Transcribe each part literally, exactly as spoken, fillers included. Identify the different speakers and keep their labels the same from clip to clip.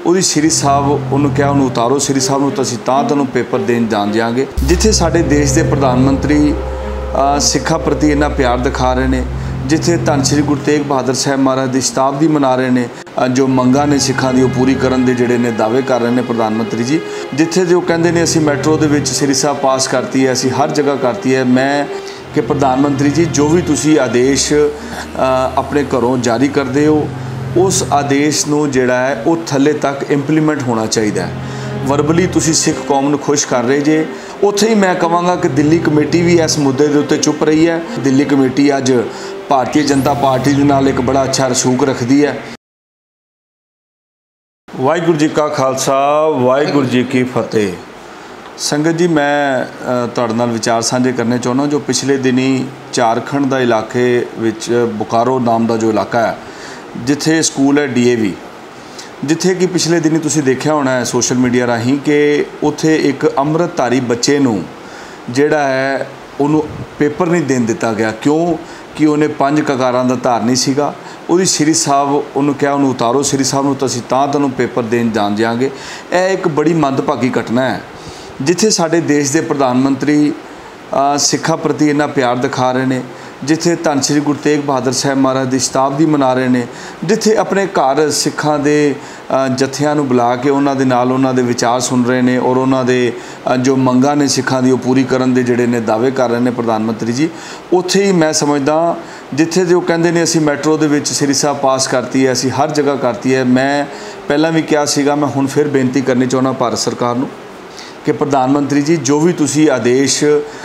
Speaker 1: ਉਹਦੀ ਸ੍ਰੀ ਸਾਹਿਬ ਉਹਨੂੰ ਕਿਹਾ ਉਹਨੂੰ ਉਤਾਰੋ ਸ੍ਰੀ ਸਾਹਿਬ ਨੂੰ ਤਾਂ ਅਸੀਂ ਤਾਂ ਤੁਹਾਨੂੰ ਪੇਪਰ ਦੇਣ ਜਾਣ ਦਿਆਂਗੇ। ਜਿੱਥੇ ਸਾਡੇ ਦੇਸ਼ ਦੇ ਪ੍ਰਧਾਨ ਮੰਤਰੀ ਸਿੱਖਾਂ ਪ੍ਰਤੀ ਇੰਨਾ ਪਿਆਰ ਦਿਖਾ ਰਹੇ ਨੇ, ਜਿੱਥੇ ਧੰਨ ਸ਼੍ਰੀ ਗੁਰੂ ਤੇਗ ਬਹਾਦਰ ਸਾਹਿਬ ਮਹਾਰਾਜ ਦੀ ਸ਼ਤਾਬਦੀ ਮਨਾ ਰਹੇ ਨੇ, ਜੋ ਮੰਗਾਂ ਨੇ ਸਿੱਖਾਂ ਦੀ ਉਹ ਪੂਰੀ ਕਰਨ ਦੇ ਜਿਹੜੇ ਨੇ ਦਾਅਵੇ ਕਰ ਰਹੇ ਨੇ ਪ੍ਰਧਾਨ ਮੰਤਰੀ ਜੀ, ਜਿੱਥੇ ਜੋ ਕਹਿੰਦੇ ਨੇ ਅਸੀਂ ਮੈਟਰੋ ਦੇ ਵਿੱਚ ਸ੍ਰੀ ਸਾਹਿਬ ਪਾਸ ਕਰਤੀ ਹੈ, ਅਸੀਂ ਹਰ ਜਗ੍ਹਾ ਕਰਤੀ ਹੈ। ਮੈਂ ਕਿ ਪ੍ਰਧਾਨ ਮੰਤਰੀ ਜੀ ਜੋ ਵੀ ਤੁਸੀਂ ਆਦੇਸ਼ ਆਪਣੇ ਘਰੋਂ ਜਾਰੀ ਕਰਦੇ ਹੋ ਉਸ ਆਦੇਸ਼ ਨੂੰ ਜਿਹੜਾ ਹੈ ਉਹ ਥੱਲੇ ਤੱਕ ਇੰਪਲੀਮੈਂਟ ਹੋਣਾ ਚਾਹੀਦਾ ਹੈ। ਵਰਬਲੀ ਤੁਸੀਂ ਸਿੱਖ ਕੌਮ ਨੂੰ ਖੁਸ਼ ਕਰ ਰਹੇ ਜੇ। ਉੱਥੇ ਹੀ ਮੈਂ ਕਹਾਂਗਾ ਕਿ ਦਿੱਲੀ ਕਮੇਟੀ ਵੀ ਇਸ ਮੁੱਦੇ ਦੇ ਉੱਤੇ ਚੁੱਪ ਰਹੀ ਹੈ। ਦਿੱਲੀ ਕਮੇਟੀ ਅੱਜ ਭਾਰਤੀ ਜਨਤਾ ਪਾਰਟੀ ਦੇ ਨਾਲ ਇੱਕ ਬੜਾ ਅੱਛਾ ਰਸੂਖ ਰੱਖਦੀ ਹੈ। ਵਾਹਿਗੁਰੂ ਜੀ ਕਾ ਖਾਲਸਾ, ਵਾਹਿਗੁਰੂ ਜੀ ਕੀ ਫਤਿਹ। ਸੰਗਤ जी, मैं ਤੁਹਾਡੇ ਨਾਲ ਵਿਚਾਰ ਸਾਂਝੇ ਕਰਨੇ ਚਾਹੁੰਦਾ ਜੋ ਪਿਛਲੇ ਦਿਨੀ ਝਾਰਖੰਡ ਦਾ ਇਲਾਕੇ ਵਿੱਚ ਬੁਕਾਰੋ ਨਾਮ ਦਾ ਜੋ ਇਲਾਕਾ ਹੈ, ਜਿੱਥੇ ਸਕੂਲ ਹੈ ਡੀ ਏ ਵੀ, ਜਿੱਥੇ ਕਿ ਪਿਛਲੇ ਦਿਨੀ ਤੁਸੀਂ ਦੇਖਿਆ ਹੋਣਾ ਹੈ ਸੋਸ਼ਲ ਮੀਡੀਆ ਰਾਹੀਂ ਕਿ ਉੱਥੇ ਇੱਕ ਅੰਮ੍ਰਿਤਧਾਰੀ ਬੱਚੇ ਨੂੰ ਜਿਹੜਾ ਹੈ ਉਹਨੂੰ ਪੇਪਰ ਨਹੀਂ ਦੇਣ ਦਿੱਤਾ ਗਿਆ। ਕਿਉਂ ਕਿ ਉਹਨੇ ਪੰਜ ਕਕਾਰਾਂ ਦਾ ਧਾਰਨੀ ਸੀਗਾ। ਉਹਦੀ ਸ੍ਰੀ ਸਾਹਿਬ ਉਹਨੂੰ ਕਿਹਾ ਉਹਨੂੰ ਉਤਾਰੋ ਸ੍ਰੀ ਸਾਹਿਬ ਨੂੰ ਤਾਂ ਅਸੀਂ ਤਾਂ ਤੁਹਾਨੂੰ ਪੇਪਰ ਦੇਣ ਜਾਣ ਦਿਆਂਗੇ। ਇਹ ਇੱਕ ਬੜੀ ਮੰਦਭਾਗੀ ਘਟਨਾ ਹੈ, ਜਿੱਥੇ ਸਾਡੇ ਦੇਸ਼ ਦੇ ਪ੍ਰਧਾਨ ਮੰਤਰੀ ਸਿੱਖਾਂ ਪ੍ਰਤੀ ਇੰਨਾ ਪਿਆਰ ਦਿਖਾ ਰਹੇ ਨੇ, ਜਿੱਥੇ ਧੰਨ ਸ਼੍ਰੀ ਗੁਰੂ ਤੇਗ ਬਹਾਦਰ ਸਾਹਿਬ ਮਹਾਰਾਜ ਦੀ ਸ਼ਤਾਬਦੀ ਮਨਾ ਰਹੇ ਨੇ, ਜਿੱਥੇ ਆਪਣੇ ਘਰ ਸਿੱਖਾਂ ਦੇ ਜਥਿਆਂ ਨੂੰ ਬੁਲਾ ਕੇ ਉਹਨਾਂ ਦੇ ਨਾਲ ਉਹਨਾਂ ਦੇ ਵਿਚਾਰ ਸੁਣ ਰਹੇ ਨੇ ਔਰ ਉਹਨਾਂ ਦੇ ਜੋ ਮੰਗਾਂ ਨੇ ਸਿੱਖਾਂ ਦੀ ਉਹ ਪੂਰੀ ਕਰਨ ਦੇ ਜਿਹੜੇ ਨੇ ਦਾਅਵੇ ਕਰ ਰਹੇ ਨੇ ਪ੍ਰਧਾਨ ਮੰਤਰੀ ਜੀ। ਉੱਥੇ ਹੀ ਮੈਂ ਸਮਝਦਾ ਜਿੱਥੇ ਜੋ ਕਹਿੰਦੇ ਨੇ ਅਸੀਂ ਮੈਟਰੋ ਦੇ ਵਿੱਚ ਸ੍ਰੀ ਸਾਹਿਬ ਪਾਸ ਕਰਤੀ ਹੈ, ਅਸੀਂ ਹਰ ਜਗ੍ਹਾ ਕਰਤੀ ਹੈ। ਮੈਂ ਪਹਿਲਾਂ ਵੀ ਕਿਹਾ ਸੀਗਾ, ਮੈਂ ਹੁਣ ਫਿਰ ਬੇਨਤੀ ਕਰਨੀ ਚਾਹੁੰਦਾ ਭਾਰਤ ਸਰਕਾਰ ਨੂੰ ਕਿ ਪ੍ਰਧਾਨ ਮੰਤਰੀ ਜੀ ਜੋ ਵੀ ਤੁਸੀਂ ਆਦੇਸ਼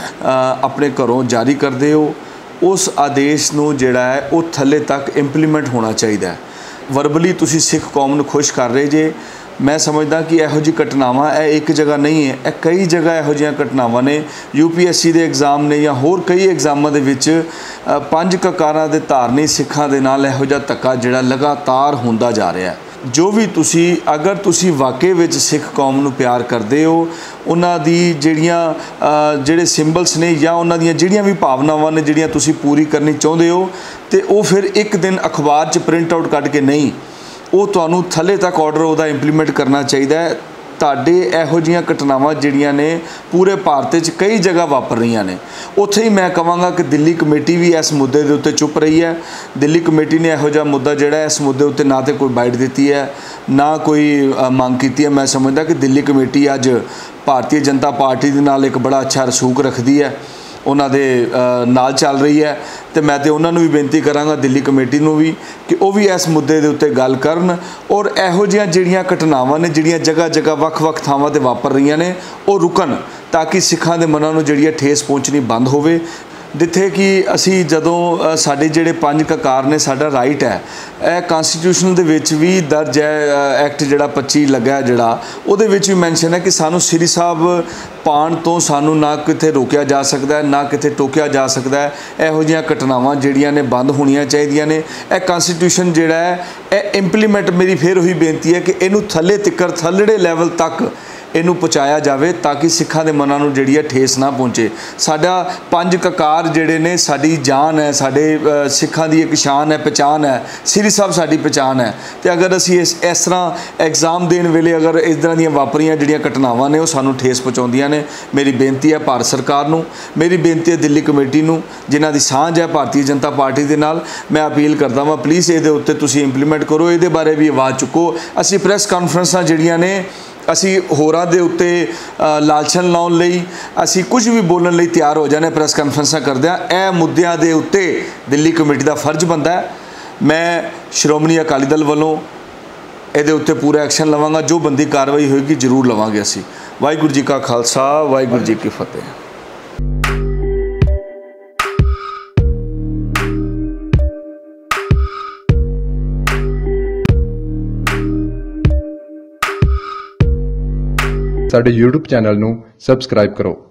Speaker 1: ਆਪਣੇ ਘਰੋਂ ਜਾਰੀ ਕਰਦੇ ਹੋ ਉਸ ਆਦੇਸ਼ ਨੂੰ ਜਿਹੜਾ ਹੈ ਉਹ ਥੱਲੇ ਤੱਕ ਇੰਪਲੀਮੈਂਟ ਹੋਣਾ ਚਾਹੀਦਾ ਹੈ। ਵਰਬਲੀ ਤੁਸੀਂ ਸਿੱਖ ਕੌਮ ਨੂੰ ਖੁਸ਼ ਕਰ ਰਹੇ ਜੇ। ਮੈਂ ਸਮਝਦਾ ਕਿ ਇਹੋ ਜਿਹੀ ਘਟਨਾਵਾਂ ਇਹ ਇੱਕ ਜਗ੍ਹਾ ਨਹੀਂ ਹੈ, ਇਹ ਕਈ ਜਗ੍ਹਾ ਇਹੋ ਜਿਹੀਆਂ ਘਟਨਾਵਾਂ ਨੇ। ਯੂ ਪੀ ਐਸ ਸੀ ਦੇ ਐਗਜ਼ਾਮ ਨੇ ਜਾਂ ਹੋਰ ਕਈ ਐਗਜ਼ਾਮਾਂ ਦੇ ਵਿੱਚ ਪੰਜ ਕਕਾਰਾਂ ਦੇ ਧਾਰਨੀ ਸਿੱਖਾਂ ਦੇ ਨਾਲ ਇਹੋ ਜਿਹਾ ਧੱਕਾ ਜਿਹੜਾ ਲਗਾਤਾਰ ਹੁੰਦਾ ਜਾ ਰਿਹਾ ਹੈ। ਜੋ ਵੀ ਤੁਸੀਂ ਅਗਰ ਤੁਸੀਂ ਵਾਕਈ ਵਿੱਚ ਸਿੱਖ ਕੌਮ ਨੂੰ ਪਿਆਰ ਕਰਦੇ ਹੋ, ਉਹਨਾਂ ਦੀ ਜਿਹੜੀਆਂ ਜਿਹੜੇ ਸਿੰਬਲਸ ਨੇ ਜਾਂ ਉਹਨਾਂ ਦੀਆਂ ਜਿਹੜੀਆਂ ਵੀ ਭਾਵਨਾਵਾਂ ਨੇ ਜਿਹੜੀਆਂ ਤੁਸੀਂ ਪੂਰੀ ਕਰਨੀ ਚਾਹੁੰਦੇ ਹੋ, ਤੇ ਉਹ ਫਿਰ ਇੱਕ ਦਿਨ ਅਖਬਾਰ 'ਚ ਪ੍ਰਿੰਟ ਆਊਟ ਕੱਢ ਕੇ ਨਹੀਂ, ਉਹ ਤੁਹਾਨੂੰ ਥੱਲੇ ਤੱਕ ਆਰਡਰ ਉਹਦਾ ਇੰਪਲੀਮੈਂਟ ਕਰਨਾ ਚਾਹੀਦਾ ਹੈ। ਤੁਹਾਡੇ ਇਹੋ ਜਿਹੀਆਂ ਘਟਨਾਵਾਂ ਜਿਹੜੀਆਂ ਨੇ ਪੂਰੇ ਭਾਰਤ 'ਚ ਕਈ ਜਗ੍ਹਾ ਵਾਪਰ ਰਹੀਆਂ ਨੇ। ਉੱਥੇ ਹੀ ਮੈਂ ਕਹਾਂਗਾ ਕਿ ਦਿੱਲੀ ਕਮੇਟੀ ਵੀ ਇਸ ਮੁੱਦੇ ਦੇ ਉੱਤੇ ਚੁੱਪ ਰਹੀ ਹੈ। ਦਿੱਲੀ ਕਮੇਟੀ ਨੇ ਇਹੋ ਜਿਹਾ ਮੁੱਦਾ ਜਿਹੜਾ ਇਸ ਮੁੱਦੇ ਉੱਤੇ ਨਾ ਤਾਂ ਕੋਈ ਬਾਈਟ ਦਿੱਤੀ ਹੈ, ਨਾ ਕੋਈ ਮੰਗ ਕੀਤੀ ਹੈ। ਮੈਂ ਸਮਝਦਾ ਕਿ ਦਿੱਲੀ ਕਮੇਟੀ ਅੱਜ ਭਾਰਤੀ ਜਨਤਾ ਪਾਰਟੀ ਦੇ ਨਾਲ ਇੱਕ ਬੜਾ ਅੱਛਾ ਰਸੂਖ ਰੱਖਦੀ ਹੈ, ਉਹਨਾਂ ਦੇ ਨਾਲ ਚੱਲ ਰਹੀ ਹੈ। ਤੇ ਮੈਂ ਤੇ ਉਹਨਾਂ ਨੂੰ ਵੀ ਬੇਨਤੀ ਕਰਾਂਗਾ, ਦਿੱਲੀ ਕਮੇਟੀ ਨੂੰ ਵੀ, ਕਿ ਉਹ ਵੀ ਇਸ ਮੁੱਦੇ ਦੇ ਉੱਤੇ ਗੱਲ ਕਰਨ ਔਰ ਇਹੋ ਜਿਹੀਆਂ ਜਿਹੜੀਆਂ ਘਟਨਾਵਾਂ ਨੇ ਜਿਹੜੀਆਂ ਜਗ੍ਹਾ ਜਗ੍ਹਾ ਵੱਖ-ਵੱਖ ਥਾਵਾਂ 'ਤੇ ਵਾਪਰ ਰਹੀਆਂ ਨੇ ਉਹ ਰੁਕਣ, ਤਾਂ ਕਿ ਸਿੱਖਾਂ ਦੇ ਮਨਾਂ ਨੂੰ ਜਿਹੜੀ ਹੈ ਠੇਸ ਪਹੁੰਚਣੀ ਬੰਦ ਹੋਵੇ। ਜਿੱਥੇ ਕਿ ਅਸੀਂ ਜਦੋਂ ਸਾਡੇ ਜਿਹੜੇ ਪੰਜ ਕਕਾਰ ਨੇ ਸਾਡਾ ਰਾਈਟ ਹੈ, ਇਹ ਕਨਸਟੀਟਿਊਸ਼ਨ ਦੇ ਵਿੱਚ ਵੀ ਦਰਜ ਹੈ। ਐਕਟ ਜਿਹੜਾ ਪੱਚੀ ਲੱਗਾ ਜਿਹੜਾ ਉਹਦੇ ਵਿੱਚ ਵੀ ਮੈਂਸ਼ਨ ਹੈ ਕਿ ਸਾਨੂੰ ਸ੍ਰੀ ਸਾਹਿਬ ਪਾਉਣ ਤੋਂ ਸਾਨੂੰ ਨਾ ਕਿਤੇ ਰੋਕਿਆ ਜਾ ਸਕਦਾ ਹੈ, ਨਾ ਕਿਤੇ ਟੋਕਿਆ ਜਾ ਸਕਦਾ ਹੈ। ਇਹੋ ਜਿਹੀਆਂ ਘਟਨਾਵਾਂ ਜਿਹੜੀਆਂ ਨੇ ਬੰਦ ਹੋਣੀਆਂ ਚਾਹੀਦੀਆਂ ਨੇ। ਇਹ ਕਨਸਟੀਟਿਊਸ਼ਨ ਜਿਹੜਾ ਹੈ ਇਹ ਇੰਪਲੀਮੈਂਟ, ਮੇਰੀ ਫਿਰ ਉਹੀ ਬੇਨਤੀ ਹੈ ਕਿ ਇਹਨੂੰ ਥੱਲੇ ਤਿੱਕਰ ਥੱਲੜੇ ਲੈਵਲ ਤੱਕ ਇਹਨੂੰ ਪਹੁੰਚਾਇਆ ਜਾਵੇ, ਤਾਂ ਕਿ ਸਿੱਖਾਂ ਦੇ ਮਨਾਂ ਨੂੰ ਜਿਹੜੀ ਹੈ ਠੇਸ ਨਾ ਪਹੁੰਚੇ। ਸਾਡਾ ਪੰਜ ਕਕਾਰ ਜਿਹੜੇ ਨੇ ਸਾਡੀ ਜਾਨ ਹੈ, ਸਾਡੇ ਸਿੱਖਾਂ ਦੀ ਇੱਕ ਸ਼ਾਨ ਹੈ, ਪਹਿਚਾਣ ਹੈ। ਸ੍ਰੀ ਸਾਹਿਬ ਸਾਡੀ ਪਹਿਚਾਣ ਹੈ। ਤੇ ਅਗਰ ਅਸੀਂ ਇਸ ਇਸ ਤਰ੍ਹਾਂ ਐਗਜ਼ਾਮ ਦੇਣ ਵੇਲੇ ਅਗਰ ਇਸ ਤਰ੍ਹਾਂ ਦੀਆਂ ਵਾਪਰੀਆਂ ਜਿਹੜੀਆਂ ਘਟਨਾਵਾਂ ਨੇ ਉਹ ਸਾਨੂੰ ਠੇਸ ਪਹੁੰਚਾਉਂਦੀਆਂ ਨੇ, ਮੇਰੀ ਬੇਨਤੀ ਹੈ ਭਾਰਤ ਸਰਕਾਰ ਨੂੰ, ਮੇਰੀ ਬੇਨਤੀ ਹੈ ਦਿੱਲੀ ਕਮੇਟੀ ਨੂੰ, ਜਿਨ੍ਹਾਂ ਦੀ ਸਾਂਝ ਹੈ ਭਾਰਤੀ ਜਨਤਾ ਪਾਰਟੀ ਦੇ ਨਾਲ, ਮੈਂ ਅਪੀਲ ਕਰਦਾ ਵਾਂ ਪਲੀਜ਼ ਇਹਦੇ ਉੱਤੇ ਤੁਸੀਂ ਇੰਪਲੀਮੈਂਟ ਕਰੋ, ਇਹਦੇ ਬਾਰੇ ਵੀ ਆਵਾਜ਼ ਚੁੱਕੋ। ਅਸੀਂ ਪ੍ਰੈਸ ਕਾਨਫਰੰਸਾਂ ਜਿਹੜੀਆਂ ਨੇ ਅਸੀਂ ਹੋਰਾਂ ਦੇ ਉੱਤੇ ਲਾਲਛਨ ਲਾਉਣ ਲਈ ਅਸੀਂ ਕੁਝ ਵੀ ਬੋਲਣ ਲਈ ਤਿਆਰ ਹੋ ਜਾਣੇ ਪ੍ਰੈਸ ਕਾਨਫਰੰਸਾਂ ਕਰਦੇ ਹਾਂ। ਇਹ ਮੁੱਦਿਆਂ ਦੇ ਉੱਤੇ ਦਿੱਲੀ ਕਮੇਟੀ ਦਾ ਫਰਜ਼ ਬਣਦਾ ਹੈ। ਮੈਂ ਸ਼੍ਰੋਮਣੀ ਅਕਾਲੀ ਦਲ ਵੱਲੋਂ ਇਹਦੇ ਉੱਤੇ ਪੂਰਾ ਐਕਸ਼ਨ ਲਵਾਂਗਾ, ਜੋ ਬੰਦੀ ਕਾਰਵਾਈ ਹੋਏਗੀ ਜ਼ਰੂਰ ਲਵਾਂਗੇ ਅਸੀਂ। ਵਾਹਿਗੁਰੂ ਜੀ ਕਾ ਖਾਲਸਾ, ਵਾਹਿਗੁਰੂ ਜੀ ਕੀ ਫਤਿਹ।
Speaker 2: ਸਾਡੇ YouTube ਚੈਨਲ ਨੂੰ ਸਬਸਕ੍ਰਾਈਬ ਕਰੋ।